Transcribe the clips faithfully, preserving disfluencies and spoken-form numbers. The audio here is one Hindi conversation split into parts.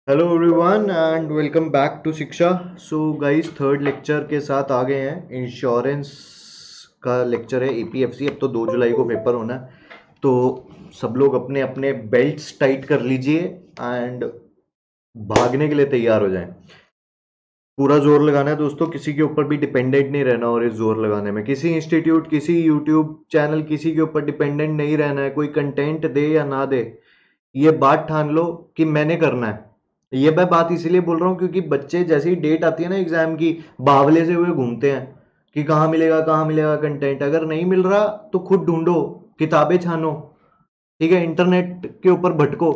Hello everyone and welcome back to Shiksha. So guys third lecture के साथ आ गए हैं। इंश्योरेंस का लेक्चर है एपीएफसी। अब तो दो जुलाई को पेपर होना है, तो सब लोग अपने अपने बेल्ट्स टाइट कर लीजिए एंड भागने के लिए तैयार हो जाएं। पूरा जोर लगाना है दोस्तों, किसी के ऊपर भी डिपेंडेंट नहीं रहना। और इस जोर लगाने में किसी इंस्टीट्यूट, किसी यूट्यूब चैनल, किसी के ऊपर डिपेंडेंट नहीं रहना है। कोई कंटेंट दे या ना दे, ये बात ठान लो कि मैंने करना है। ये मैं बात इसीलिए बोल रहा हूँ क्योंकि बच्चे जैसे ही डेट आती है ना एग्जाम की, बावले से हुए घूमते हैं कि कहाँ मिलेगा कहाँ मिलेगा कंटेंट। अगर नहीं मिल रहा तो खुद ढूंढो, किताबें छानो, ठीक है, इंटरनेट के ऊपर भटको।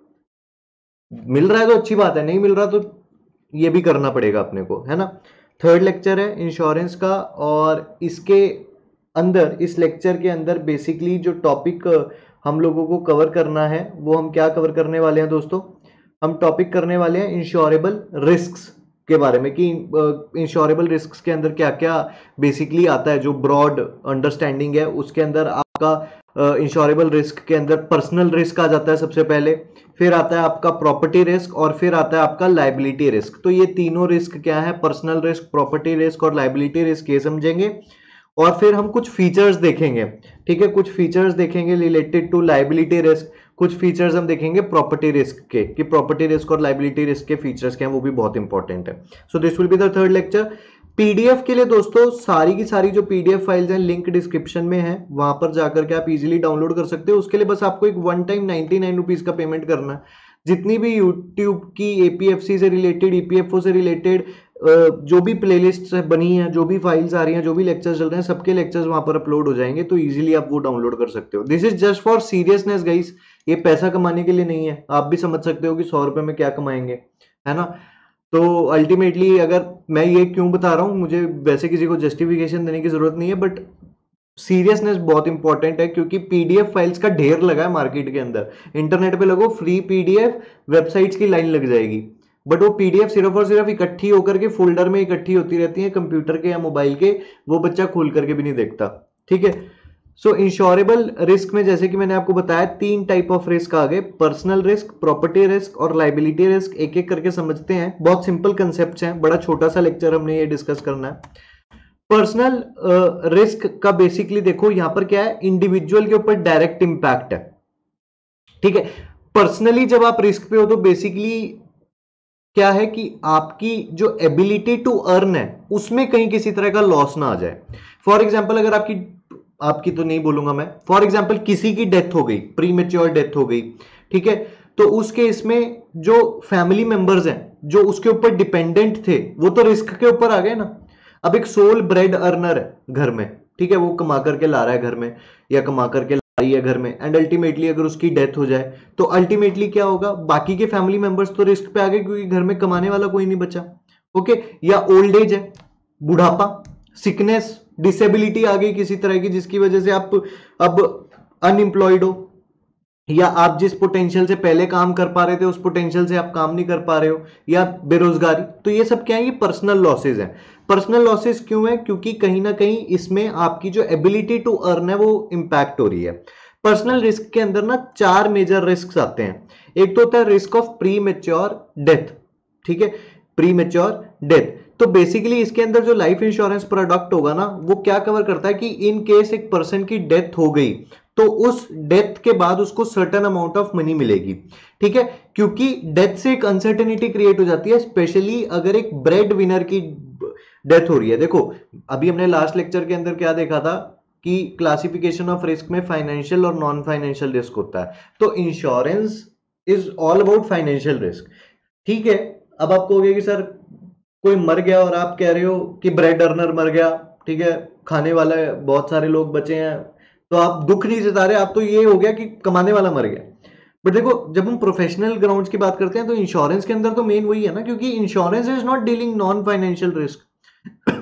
मिल रहा है तो अच्छी बात है, नहीं मिल रहा तो ये भी करना पड़ेगा अपने को, है ना। थर्ड लेक्चर है इंश्योरेंस का, और इसके अंदर, इस लेक्चर के अंदर बेसिकली जो टॉपिक हम लोगों को कवर करना है वो हम क्या कवर करने वाले हैं दोस्तों। हम टॉपिक करने वाले हैं इंश्योरेबल रिस्क्स के बारे में, कि इंश्योरेबल रिस्क्स के अंदर क्या क्या बेसिकली आता है। जो ब्रॉड अंडरस्टैंडिंग है उसके अंदर आपका इंश्योरेबल रिस्क के अंदर पर्सनल रिस्क आ जाता है सबसे पहले, फिर आता है आपका प्रॉपर्टी रिस्क, और फिर आता है आपका लाइबिलिटी रिस्क। तो ये तीनों रिस्क क्या है, पर्सनल रिस्क, प्रॉपर्टी रिस्क और लाइबिलिटी रिस्क, ये समझेंगे। और फिर हम कुछ फीचर्स देखेंगे, ठीक है, कुछ फीचर्स देखेंगे रिलेटेड टू लाइबिलिटी रिस्क। कुछ फीचर्स हम देखेंगे प्रॉपर्टी रिस्क के, कि प्रॉपर्टी रिस्क और लाइबिलिटी रिस्क के फीचर्स क्या हैं, वो भी बहुत इंपॉर्टेंट है। So this will be the third lecture. PDF के लिए दोस्तों सारी की सारी जो पीडीएफ फाइल्स हैं लिंक डिस्क्रिप्शन में है, वहां पर जाकर के आप इजीली डाउनलोड कर सकते हो। उसके लिए बस आपको एक one time ninety nine rupees का पेमेंट करना है। जितनी भी यूट्यूब की एपीएफसी से रिलेटेड, ईपीएफओ से रिलेटेड जो भी प्लेलिस्ट बनी है, जो भी फाइल्स आ रही हैं, जो भी लेक्चर्स चल रहे हैं, सबके लेक्चर्स वहां पर अपलोड हो जाएंगे, तो इजीली आप वो डाउनलोड कर सकते हो। This is just for seriousness guys, ये पैसा कमाने के लिए नहीं है। आप भी समझ सकते हो कि सौ रुपए में क्या कमाएंगे, है ना। तो अल्टीमेटली अगर मैं ये क्यों बता रहा हूं, मुझे वैसे किसी को जस्टिफिकेशन देने की जरूरत नहीं है, बट सीरियसनेस बहुत इंपॉर्टेंट है क्योंकि पीडीएफ फाइल्स का ढेर लगा है मार्केट के अंदर। इंटरनेट पे लगो फ्री पीडीएफ, वेबसाइट्स की लाइन लग जाएगी, बट वो पीडीएफ सिर्फ और सिर्फ इकट्ठी होकर के फोल्डर में इकट्ठी होती रहती है कंप्यूटर के या मोबाइल के, वो बच्चा खोल करके भी नहीं देखता, ठीक है। सो इंश्योरेबल रिस्क में जैसे कि मैंने आपको बताया तीन टाइप ऑफ रिस्क आ गए, पर्सनल रिस्क, प्रॉपर्टी रिस्क और लाइबिलिटी रिस्क। एक एक करके समझते हैं, बहुत सिंपल कंसेप्ट हैं, बड़ा छोटा सा लेक्चर हमने ये डिस्कस करना है। पर्सनल रिस्क uh, का बेसिकली देखो यहां पर क्या है, इंडिविजुअल के ऊपर डायरेक्ट इंपैक्ट है, ठीक है। पर्सनली जब आप रिस्क पे हो तो बेसिकली क्या है कि आपकी जो एबिलिटी टू अर्न है उसमें कहीं किसी तरह का लॉस ना आ जाए। फॉर एग्जाम्पल अगर आपकी आपकी तो नहीं बोलूंगा मैं, फॉर एग्जाम्पल किसी की डेथ हो गई, प्री मेच्योर डेथ हो गई, ठीक है, तो उस केस में जो फैमिली मेंबर्स हैं जो उसके ऊपर डिपेंडेंट थे वो तो रिस्क के ऊपर आ गए ना। अब एक सोल ब्रेड अर्नर है घर में, ठीक है, वो कमा करके ला रहा है घर में या कमा करके ला रही है घर में, एंड अल्टीमेटली अगर उसकी डेथ हो जाए तो अल्टीमेटली क्या होगा, बाकी के फैमिली मेंबर्स तो रिस्क पे आ गए क्योंकि घर में कमाने वाला कोई नहीं बचा, ओके। या ओल्ड एज है, बुढ़ापा, सिकनेस, डिसेबिलिटी आ गई किसी तरह की जिसकी वजह से आप अब अनएम्प्लॉयड हो, या आप जिस पोटेंशियल से पहले काम कर पा रहे थे उस पोटेंशियल से आप काम नहीं कर पा रहे हो, या बेरोजगारी। तो ये सब क्या है, ये पर्सनल लॉसेज हैं। पर्सनल लॉसेज क्यों है, क्योंकि कहीं ना कहीं इसमें आपकी जो एबिलिटी टू अर्न है वो इंपैक्ट हो रही है। पर्सनल रिस्क के अंदर ना चार मेजर रिस्क आते हैं। एक तो होता है risk of premature death, ठीक है, प्री मेच्योर डेथ। तो बेसिकली इसके अंदर जो लाइफ इंश्योरेंस प्रोडक्ट होगा ना वो क्या कवर करता है कि इन केस एक पर्सन की डेथ हो गई तो उस डेथ के बाद उसको सर्टेन अमाउंट ऑफ मनी मिलेगी, ठीक है। क्योंकि डेथ से एक अनसर्टेनिटी क्रिएट हो जाती है, स्पेशली अगर एक ब्रेड विनर की डेथ हो रही है। देखो अभी हमने लास्ट लेक्चर के अंदर क्या देखा था कि क्लासिफिकेशन ऑफ रिस्क में फाइनेंशियल और नॉन फाइनेंशियल रिस्क होता है। तो insurance is all about financial risk, ठीक है। अब आप कहोगे कि सर कोई मर गया और आप कह रहे हो कि ब्रेड अर्नर मर गया, ठीक है, खाने वाले बहुत सारे लोग बचे हैं, तो आप दुख नहीं जता रहे, आप तो ये हो गया कि कमाने वाला मर गया। बट देखो जब हम प्रोफेशनल ग्राउंड्स की बात करते हैं तो इंश्योरेंस के अंदर तो मेन वही है ना, क्योंकि insurance is not dealing non financial risk.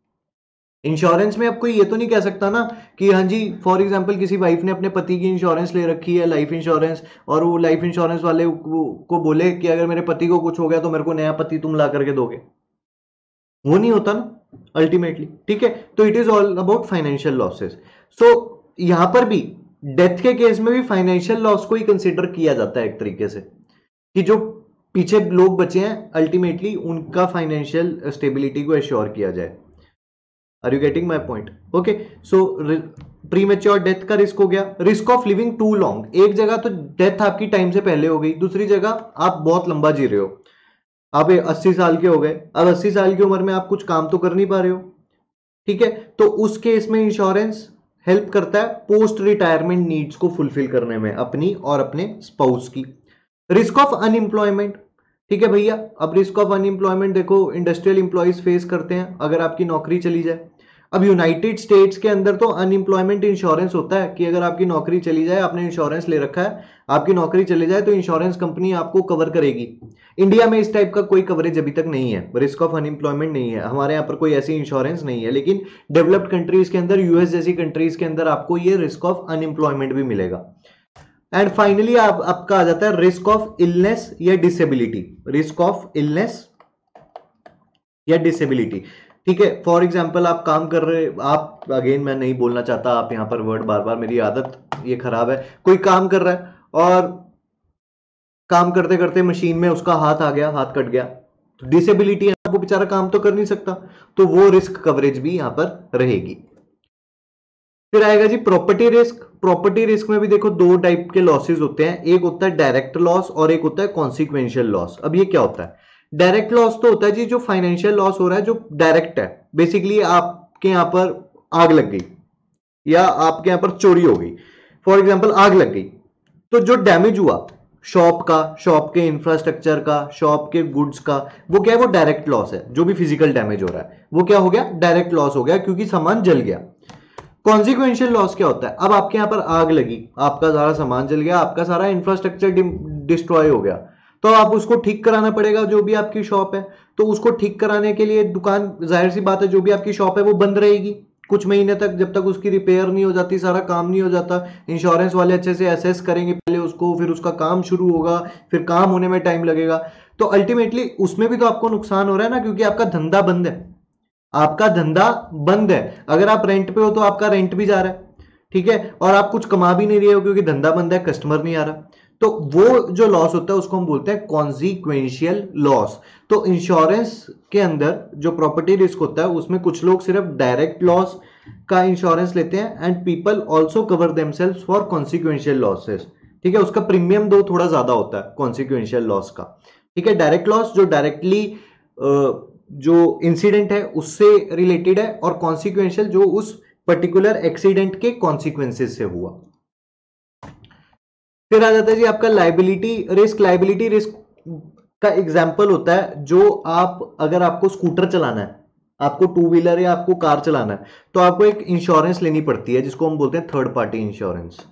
Insurance में अब कोई ये तो नहीं कह सकता ना कि हाँ जी, फॉर एग्जांपल किसी वाइफ ने अपने पति की इंश्योरेंस ले रखी है, लाइफ इंश्योरेंस, और वो लाइफ इंश्योरेंस वाले को बोले कि अगर मेरे पति को कुछ हो गया तो मेरे को नया पति तुम ला करके दोगे। वो नहीं होता ना अल्टीमेटली, ठीक है। तो it is all about financial losses. So यहां पर भी डेथ के केस में भी फाइनेंशियल लॉस को ही कंसिडर किया जाता है एक तरीके से, कि जो पीछे लोग बचे हैं, अल्टीमेटली उनका फाइनेंशियल स्टेबिलिटी को एश्योर किया जाए। Are you getting my point? Okay, so premature death का रिस्क हो गया। Risk of living too long, एक जगह तो डेथ आपकी टाइम से पहले हो गई, दूसरी जगह आप बहुत लंबा जी रहे हो, आप अस्सी साल के हो गए, अब अस्सी साल की उम्र में आप कुछ काम तो कर नहीं पा रहे हो, ठीक है, तो उस केस में इंश्योरेंस हेल्प करता है पोस्ट रिटायरमेंट नीड्स को फुलफिल करने में अपनी और अपने स्पाउस की। रिस्क ऑफ अनएम्प्लॉयमेंट, ठीक है भैया, अब रिस्क ऑफ अनएम्प्लॉयमेंट देखो इंडस्ट्रियल इंप्लॉइज फेस करते हैं अगर आपकी नौकरी चली जाए। अब यूनाइटेड स्टेट्स के अंदर तो अनएम्प्लॉयमेंट इंश्योरेंस होता है कि अगर आपकी नौकरी चली जाए, आपने इंश्योरेंस ले रखा है, आपकी नौकरी चली जाए तो इंश्योरेंस कंपनी आपको कवर करेगी। इंडिया में इस टाइप का कोई कवरेज अभी तक नहीं है, रिस्क ऑफ अनएम्प्लॉयमेंट नहीं है, हमारे यहाँ पर कोई ऐसी इंश्योरेंस नहीं है, लेकिन डेवलप्ड कंट्रीज के अंदर, यूएस जैसी कंट्रीज के अंदर आपको ये रिस्क ऑफ अनएम्प्लॉयमेंट भी मिलेगा। एंड फाइनली आप आपका आ जाता है रिस्क ऑफ इलनेस या डिसेबिलिटी। रिस्क ऑफ इलनेस या डिसेबिलिटी, ठीक है, फॉर एग्जांपल आप काम कर रहे, आप, अगेन मैं नहीं बोलना चाहता आप यहां पर वर्ड बार बार, मेरी आदत ये खराब है, कोई काम कर रहा है और काम करते करते मशीन में उसका हाथ आ गया, हाथ कट गया, तो डिसेबिलिटी है, वो बेचारा काम तो कर नहीं सकता, तो वो रिस्क कवरेज भी यहां पर रहेगी। फिर आएगा जी प्रॉपर्टी रिस्क। प्रॉपर्टी रिस्क में भी देखो दो टाइप के लॉसेस होते हैं, एक होता है डायरेक्ट लॉस और एक होता है कॉन्सिक्वेंशियल लॉस। अब ये क्या होता है? डायरेक्ट लॉस तो होता है जी जो फाइनेंशियल लॉस हो रहा है, जो डायरेक्ट है, बेसिकली आपके यहां पर आग लग गई या आपके यहां पर चोरी हो गई, फॉर एग्जाम्पल आग लग गई, तो जो डैमेज हुआ शॉप का, शॉप के इंफ्रास्ट्रक्चर का, शॉप के गुड्स का, वो क्या है? वो डायरेक्ट लॉस है। जो भी फिजिकल डैमेज हो रहा है वो क्या हो गया? डायरेक्ट लॉस हो गया, क्योंकि सामान जल गया। कॉन्सिक्वेंशियल लॉस क्या होता है? अब आपके यहां पर आग लगी, आपका सारा सामान जल गया, आपका सारा इंफ्रास्ट्रक्चर डिस्ट्रॉय हो गया, तो आप उसको ठीक कराना पड़ेगा, जो भी आपकी शॉप है, तो उसको ठीक कराने के लिए दुकान, जाहिर सी बात है, जो भी आपकी शॉप है वो बंद रहेगी कुछ महीने तक, जब तक उसकी रिपेयर नहीं हो जाती, सारा काम नहीं हो जाता। इंश्योरेंस वाले अच्छे से असेस करेंगे पहले उसको, फिर उसका काम शुरू होगा, फिर काम होने में टाइम लगेगा, तो अल्टीमेटली उसमें भी तो आपको नुकसान हो रहा है ना, क्योंकि आपका धंधा बंद है, आपका धंधा बंद है। अगर आप रेंट पे हो तो आपका रेंट भी जा रहा है, ठीक है, और आप कुछ कमा भी नहीं रहे हो क्योंकि धंधा बंद है, कस्टमर नहीं आ रहा, तो वो जो लॉस होता है उसको हम बोलते हैं कॉन्सिक्वेंशियल लॉस। तो इंश्योरेंस के अंदर जो प्रॉपर्टी रिस्क होता है उसमें कुछ लोग सिर्फ डायरेक्ट लॉस का इंश्योरेंस लेते हैं, and people also cover themselves for consequential losses, ठीक है, उसका प्रीमियम दो थोड़ा ज्यादा होता है कॉन्सिक्वेंशियल लॉस का, ठीक है। डायरेक्ट लॉस जो डायरेक्टली जो इंसिडेंट है उससे रिलेटेड है, और कॉन्सिक्वेंशियल जो उस पर्टिकुलर एक्सीडेंट के कॉन्सिक्वेंसेस से हुआ। फिर आ जाता है जी आपका लाइबिलिटी रिस्क। लाइबिलिटी रिस्क का एग्जांपल होता है जो आप, अगर आपको स्कूटर चलाना है, आपको टू व्हीलर या आपको कार चलाना है, तो आपको एक इंश्योरेंस लेनी पड़ती है जिसको हम बोलते हैं थर्ड पार्टी इंश्योरेंस।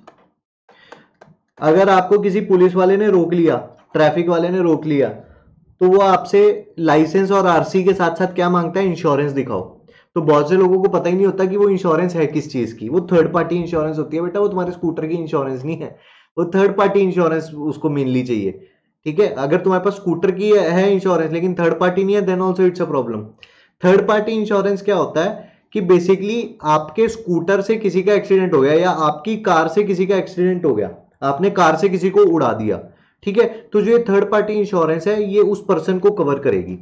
अगर आपको किसी पुलिस वाले ने रोक लिया, ट्रैफिक वाले ने रोक लिया, तो वो आपसे लाइसेंस और आरसी के साथ साथ क्या मांगता है? इंश्योरेंस दिखाओ। तो बहुत से लोगों को पता ही नहीं होता कि वो इंश्योरेंस है किस चीज की, वो थर्ड पार्टी इंश्योरेंस होती है बेटा, वो तुम्हारे स्कूटर की इंश्योरेंस नहीं है, वो थर्ड पार्टी इंश्योरेंस उसको मेनली चाहिए, ठीक है। अगर तुम्हारे पास स्कूटर की है इंश्योरेंस लेकिन थर्ड पार्टी नहीं है, then also it's a problem. Third party insurance क्या होता है कि बेसिकली आपके स्कूटर से किसी का एक्सीडेंट हो गया या आपकी कार से किसी का एक्सीडेंट हो गया, आपने कार से किसी को उड़ा दिया, ठीक है, तो जो ये थर्ड पार्टी इंश्योरेंस है ये उस पर्सन को कवर करेगी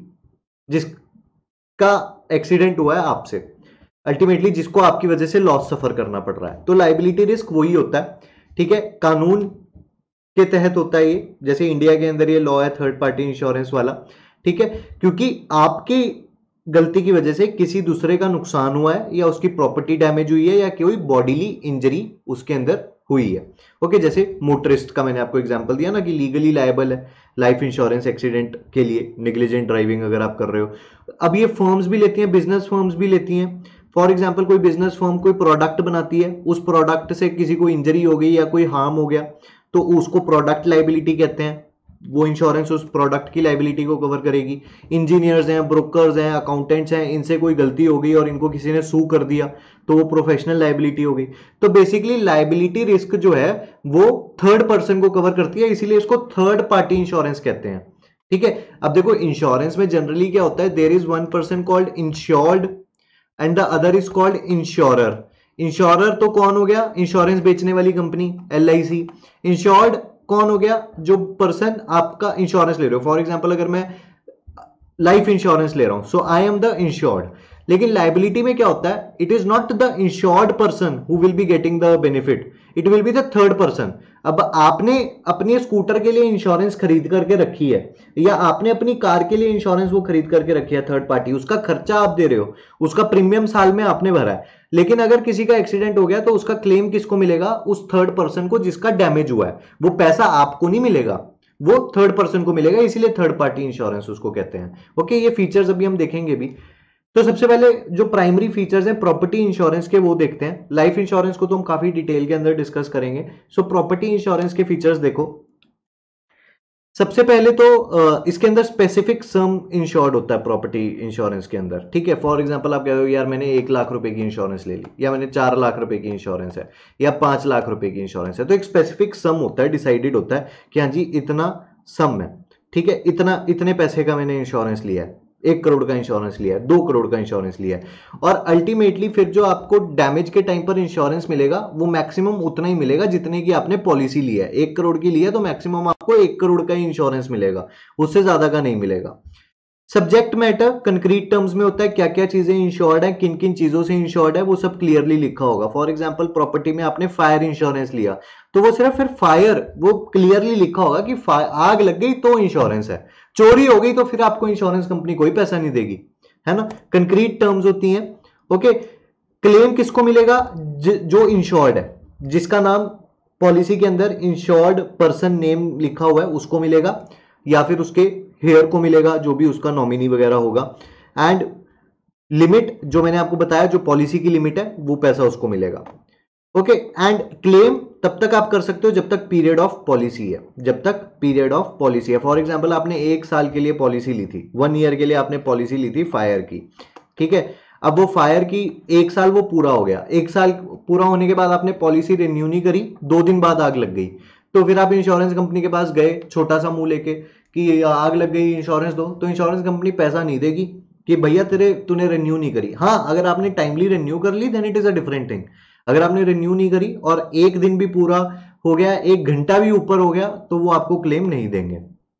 जिसका एक्सीडेंट हुआ है आपसे, अल्टीमेटली जिसको आपकी वजह से लॉस सफर करना पड़ रहा है। तो लाइबिलिटी रिस्क वही होता है, ठीक है, कानून के तहत होता है ये, जैसे इंडिया के अंदर ये लॉ है थर्ड पार्टी इंश्योरेंस वाला, ठीक है, क्योंकि आपकी गलती की वजह से किसी दूसरे का नुकसान हुआ है या उसकी प्रॉपर्टी डैमेज हुई है या कोई बॉडीली इंजरी उसके अंदर हुई है। ओके, जैसे मोटरिस्ट का मैंने आपको एग्जांपल दिया ना कि लीगली लायबल है लाइफ इंश्योरेंस एक्सीडेंट के लिए, नेग्लिजेंट ड्राइविंग अगर आप कर रहे हो। अब ये फर्म्स भी लेती हैं, बिजनेस फर्म्स भी लेती हैं। फॉर एग्जांपल कोई बिजनेस फर्म कोई प्रोडक्ट बनाती है, उस प्रोडक्ट से किसी को इंजरी हो गई या कोई हार्म हो गया, तो उसको प्रोडक्ट लाइबिलिटी कहते हैं, वो इंश्योरेंस उस प्रोडक्ट की लाइबिलिटी को कवर करेगी। इंजीनियर्स हैं, ब्रोकर्स हैं, अकाउंटेंट्स हैं, इनसे कोई गलती हो गई और इनको किसी ने सू कर दिया तो वो प्रोफेशनल लाइबिलिटी हो गई। तो बेसिकली लाइबिलिटी रिस्क जो है वो थर्ड पर्सन को कवर करती है, इसीलिए इसको थर्ड पार्टी इंश्योरेंस कहते हैं, ठीक है। अब देखो इंश्योरेंस में जनरली क्या होता है, there is one person called insured and the other is called insurer. Insurer तो कौन हो गया? इंश्योरेंस बेचने वाली कंपनी, एल आई सी। इंश्योर्ड कौन हो गया? जो पर्सन आपका इंश्योरेंस ले रहे हो। फॉर एग्जाम्पल अगर मैं लाइफ इंश्योरेंस ले रहा हूं, so I am the insured. लेकिन लाइबिलिटी में क्या होता है? It is not the insured person who will be getting the benefit, it will be the third person. अब आपने अपने स्कूटर के लिए इंश्योरेंस खरीद करके रखी है, या आपने अपनी कार के लिए इंश्योरेंस वो खरीद करके रखी है थर्ड पार्टी, उसका खर्चा आप दे रहे हो, उसका प्रीमियम साल में आपने भरा है। लेकिन अगर किसी का एक्सीडेंट हो गया तो उसका क्लेम किसको मिलेगा? उस थर्ड पर्सन को जिसका डैमेज हुआ है। वो पैसा आपको नहीं मिलेगा, वो थर्ड पर्सन को मिलेगा, इसीलिए थर्ड पार्टी इंश्योरेंस उसको कहते हैं। ओके, ये फीचर्स अभी हम देखेंगे भी। तो सबसे पहले जो प्राइमरी फीचर्स हैं प्रॉपर्टी इंश्योरेंस के वो देखते हैं। लाइफ इंश्योरेंस को तो हम काफी डिटेल के अंदर डिस्कस करेंगे। सो प्रॉपर्टी इंश्योरेंस के फीचर्स देखो। सबसे पहले तो इसके अंदर स्पेसिफिक सम इंश्योर्ड होता है प्रॉपर्टी इंश्योरेंस के अंदर, ठीक है। फॉर एग्जांपल आप कह रहे हो यार मैंने एक लाख रुपए की इंश्योरेंस ले ली, या मैंने चार लाख रुपए की इंश्योरेंस है, या पांच लाख रुपए की इंश्योरेंस है। तो एक स्पेसिफिक सम होता है, डिसाइडेड होता है कि हाँ जी इतना सम है, ठीक है, इतना इतने पैसे का मैंने इंश्योरेंस लिया है, एक करोड़ का इंश्योरेंस लिया है, दो करोड़ का इंश्योरेंस लिया है। और अल्टीमेटली फिर जो आपको डैमेज के टाइम पर इंश्योरेंस मिलेगा वो मैक्सिमम उतना ही मिलेगा जितने की आपने पॉलिसी लिया है। एक करोड़ की लिया तो मैक्सिमम आपको एक करोड़ का ही इंश्योरेंस मिलेगा, उससे ज्यादा का नहीं मिलेगा। सब्जेक्ट मैटर कंक्रीट टर्म्स में होता है, क्या क्या चीजें इंश्योर्ड है, किन किन चीजों से इंश्योर्ड है, वो सब क्लियरली लिखा होगा। फॉर एग्जांपल प्रॉपर्टी में आपने फायर इंश्योरेंस लिया तो वो सिर्फ फिर फायर, वो क्लियरली लिखा होगा कि आग लग गई तो इंश्योरेंस है, चोरी हो गई तो फिर आपको इंश्योरेंस कंपनी कोई पैसा नहीं देगी, है ना। कंक्रीट टर्म्स होती हैं। ओके, क्लेम किसको मिलेगा? ज, जो इंश्योर्ड है, जिसका नाम पॉलिसी के अंदर इंश्योर्ड पर्सन नेम लिखा हुआ है उसको मिलेगा, या फिर उसके हेयर को मिलेगा, जो भी उसका नॉमिनी वगैरह होगा। एंड लिमिट जो मैंने आपको बताया, जो पॉलिसी की लिमिट है वो पैसा उसको मिलेगा। ओके, एंड क्लेम तब तक आप कर सकते हो जब तक पीरियड ऑफ पॉलिसी है, जब तक पीरियड ऑफ पॉलिसी है। फॉर एग्जांपल आपने एक साल के लिए पॉलिसी ली थी, वन ईयर के लिए आपने पॉलिसी ली थी फायर की, ठीक है। अब वो फायर की एक साल वो पूरा हो गया, एक साल पूरा होने के बाद आपने पॉलिसी रिन्यू नहीं करी, दो दिन बाद आग लग गई, तो फिर आप इंश्योरेंस कंपनी के पास गए छोटा सा मुंह लेके कि आग लग गई इंश्योरेंस दो, तो इंश्योरेंस कंपनी पैसा नहीं देगी कि भैया तेरे तूने रिन्यू नहीं करी। हाँ, अगर आपने टाइमली रिन्यू कर ली then it is a different thing. अगर आपने रिन्यू नहीं करी और एक दिन भी पूरा हो गया, एक घंटा भी ऊपर हो गया, तो वो आपको क्लेम नहीं देंगे।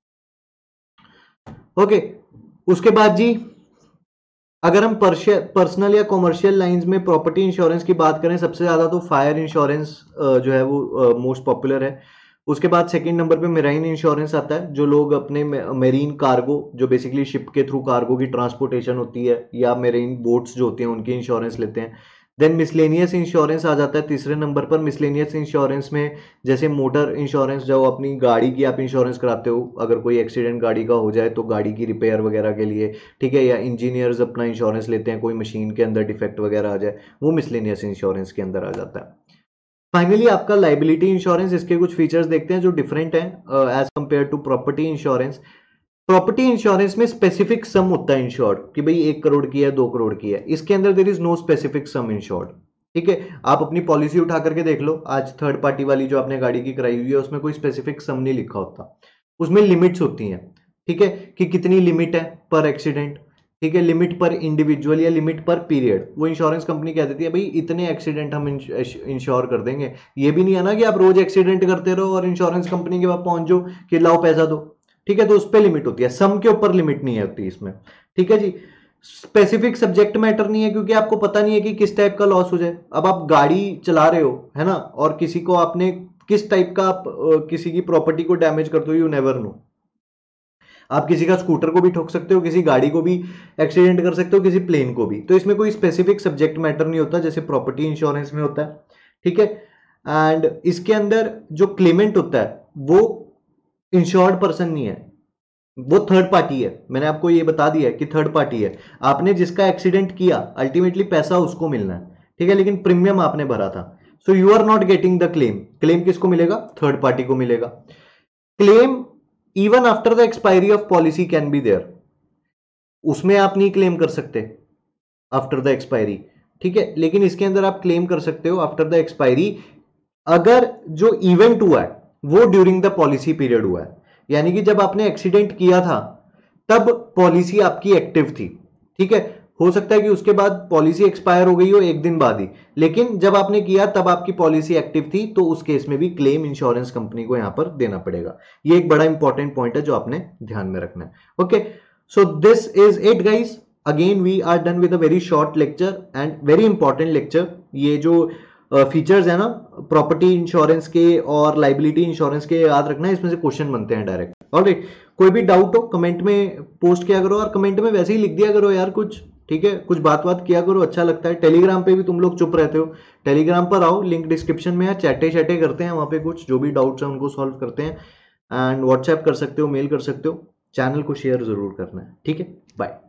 ओके, उसके बाद जी अगर हम पर्सनल या कॉमर्शियल लाइंस में प्रॉपर्टी इंश्योरेंस की बात करें, सबसे ज्यादा तो फायर इंश्योरेंस जो है वो मोस्ट पॉपुलर है। उसके बाद सेकंड नंबर पे मेराइन इंश्योरेंस आता है, जो लोग अपने मेरीन कार्गो, जो बेसिकली शिप के थ्रू कार्गो की ट्रांसपोर्टेशन होती है, या मेरीन बोट्स जो होती हैं उनकी इंश्योरेंस लेते हैं। देन मिसलेनियस इंश्योरेंस आ जाता है तीसरे नंबर पर। मिसलेनियस इंश्योरेंस में जैसे मोटर इंश्योरेंस, जो अपनी गाड़ी की आप इंश्योरेंस कराते हो, अगर कोई एक्सीडेंट गाड़ी का हो जाए तो गाड़ी की रिपेयर वगैरह के लिए, ठीक है, या इंजीनियर्स अपना इंश्योरेंस लेते हैं, कोई मशीन के अंदर डिफेक्ट वगैरह आ जाए, वो मिसलेनियस इंश्योरेंस के अंदर आ जाता है। फाइनली आपका लाइबिलिटी इंश्योरेंस, इसके कुछ फीचर्स देखते हैं जो डिफरेंट हैं as compare to property insurance. Property insurance में स्पेसिफिक सम होता है इंश्योर्ड, कि भाई एक करोड़ की है, दो करोड़ की है। इसके अंदर there is no specific sum insured, ठीक है। आप अपनी पॉलिसी उठा करके देख लो, आज थर्ड पार्टी वाली जो आपने गाड़ी की कराई हुई है उसमें कोई स्पेसिफिक सम नहीं लिखा होता, उसमें लिमिट्स होती हैं, ठीक है, कि कितनी लिमिट है पर एक्सीडेंट, ठीक है, लिमिट पर इंडिविजुअल या लिमिट पर पीरियड। वो इंश्योरेंस कंपनी कह देती है भाई इतने एक्सीडेंट हम इंश्योर कर देंगे। ये भी नहीं है ना कि आप रोज एक्सीडेंट करते रहो और इंश्योरेंस कंपनी के पास पहुंच जाओ कि लाओ पैसा दो, ठीक है। तो उस पर लिमिट होती है, सम के ऊपर लिमिट नहीं होती इसमें, ठीक है जी। स्पेसिफिक सब्जेक्ट मैटर नहीं है, क्योंकि आपको पता नहीं है कि किस टाइप का लॉस हो जाए। अब आप गाड़ी चला रहे हो, है ना, और किसी को आपने किस टाइप का आप किसी की प्रॉपर्टी को डैमेज कर दो, यू नेवर नो। आप किसी का स्कूटर को भी ठोक सकते हो, किसी गाड़ी को भी एक्सीडेंट कर सकते हो, किसी प्लेन को भी। तो इसमें कोई स्पेसिफिक सब्जेक्ट मैटर नहीं होता जैसे प्रॉपर्टी इंश्योरेंस में होता है, ठीक है। एंड इसके अंदर जो क्लेमेंट होता है वो इंश्योर्ड पर्सन नहीं है, वो थर्ड पार्टी है। मैंने आपको ये बता दिया है कि थर्ड पार्टी है। आपने जिसका एक्सीडेंट किया अल्टीमेटली पैसा उसको मिलना है, ठीक है, लेकिन प्रीमियम आपने भरा था। So you are not getting the claim. Claim किसको मिलेगा? थर्ड पार्टी को मिलेगा। Claim even after the expiry of policy can be there, उसमें आप नहीं क्लेम कर सकते आफ्टर द एक्सपायरी, ठीक है, लेकिन इसके अंदर आप क्लेम कर सकते हो आफ्टर द एक्सपायरी अगर जो इवेंट हुआ है वो ड्यूरिंग द पॉलिसी पीरियड हुआ है। यानी कि जब आपने एक्सीडेंट किया था तब पॉलिसी आपकी एक्टिव थी, ठीक है, हो सकता है कि उसके बाद पॉलिसी एक्सपायर हो गई हो एक दिन बाद ही, लेकिन जब आपने किया तब आपकी पॉलिसी एक्टिव थी, तो उस केस में भी क्लेम इंश्योरेंस कंपनी को यहां पर देना पड़ेगा। ये एक बड़ा इंपॉर्टेंट पॉइंट है जो आपने ध्यान में रखना है। Okay, so this is it guys. Again we are done with a very short lecture and very important lecture. ये जो फीचर्स uh, है ना प्रॉपर्टी इंश्योरेंस के और लाइबिलिटी इंश्योरेंस के, याद रखना है इसमें से क्वेश्चन बनते हैं डायरेक्ट। ऑलराइट, कोई भी डाउट हो कमेंट में पोस्ट किया करो, और कमेंट में वैसे ही लिख दिया करो यार कुछ, ठीक है, कुछ बात बात किया करो, अच्छा लगता है। टेलीग्राम पे भी तुम लोग चुप रहते हो, टेलीग्राम पर आओ, लिंक डिस्क्रिप्शन में है, चैटे चैटे करते हैं वहां पे, कुछ जो भी डाउट्स हैं उनको सॉल्व करते हैं। एंड व्हाट्सएप कर सकते हो, मेल कर सकते हो। चैनल को शेयर जरूर करना है, ठीक है, बाय।